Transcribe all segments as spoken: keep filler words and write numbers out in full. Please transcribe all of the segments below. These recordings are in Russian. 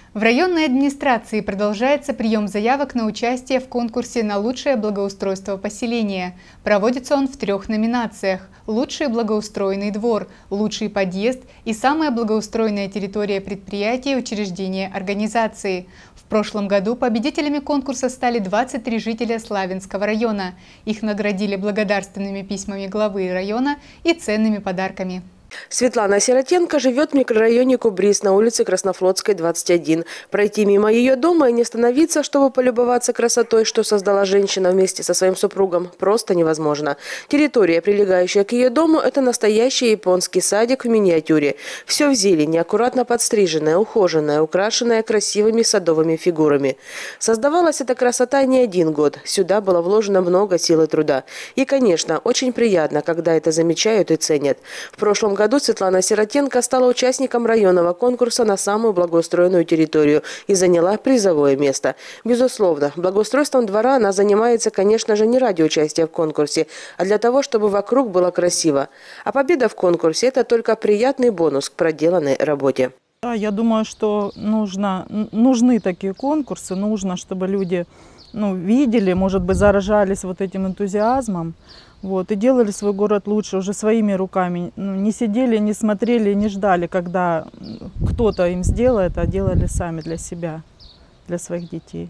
В районной администрации продолжается прием заявок на участие в конкурсе на лучшее благоустройство поселения. Проводится он в трех номинациях – «Лучший благоустроенный двор», «Лучший подъезд» и «Самая благоустроенная территория предприятия, учреждения, организации». В прошлом году победителями конкурса стали двадцать три жителя Славянского района. Их наградили благодарственными письмами главы района и ценными подарками. Светлана Сиротенко живет в микрорайоне Кубрис на улице Краснофлотской, двадцать один. Пройти мимо ее дома и не остановиться, чтобы полюбоваться красотой, что создала женщина вместе со своим супругом, просто невозможно. Территория, прилегающая к ее дому, это настоящий японский садик в миниатюре. Все в зелени, аккуратно подстриженное, ухоженное, украшенное красивыми садовыми фигурами. Создавалась эта красота не один год. Сюда было вложено много сил и труда. И, конечно, очень приятно, когда это замечают и ценят. В прошлом В этом году Светлана Сиротенко стала участником районного конкурса на самую благоустроенную территорию и заняла призовое место. Безусловно, благоустройством двора она занимается, конечно же, не ради участия в конкурсе, а для того, чтобы вокруг было красиво. А победа в конкурсе – это только приятный бонус к проделанной работе. Да, я думаю, что нужно, нужны такие конкурсы, нужно, чтобы люди ну, видели, может быть, заражались вот этим энтузиазмом. Вот, и делали свой город лучше уже своими руками. Ну, не сидели, не смотрели, не ждали, когда кто-то им сделает, а делали сами для себя, для своих детей.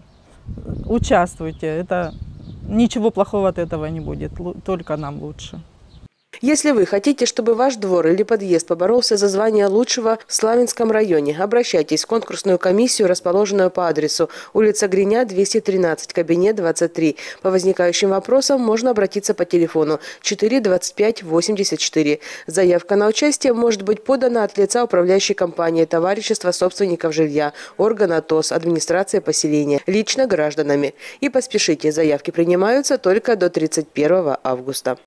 Участвуйте, это, ничего плохого от этого не будет, только нам лучше. Если вы хотите, чтобы ваш двор или подъезд поборолся за звание лучшего в Славянском районе, обращайтесь в конкурсную комиссию, расположенную по адресу улица Гриня, двести тринадцать, кабинет двадцать три. По возникающим вопросам можно обратиться по телефону четыре двадцать пять восемьдесят четыре. Заявка на участие может быть подана от лица управляющей компании, товарищества собственников жилья, органа ТОС, администрации поселения, лично гражданами. И поспешите, заявки принимаются только до тридцать первого августа.